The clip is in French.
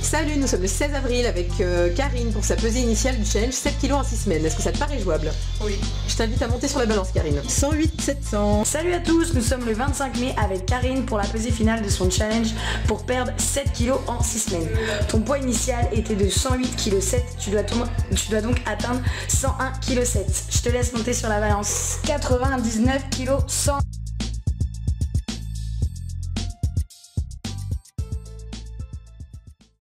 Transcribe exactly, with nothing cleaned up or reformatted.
Salut, nous sommes le seize avril avec euh, Karine pour sa pesée initiale du challenge sept kilos en six semaines. Est-ce que ça te paraît jouable? Oui. Je t'invite à monter sur la balance, Karine. cent huit sept cents. Salut à tous, nous sommes le vingt-cinq mai avec Karine pour la pesée finale de son challenge pour perdre sept kilos en six semaines. Ton poids initial était de cent huit virgule sept kilos, tu dois, tu dois donc atteindre cent un virgule sept kilos. Je te laisse monter sur la balance. quatre-vingt-dix-neuf virgule cent.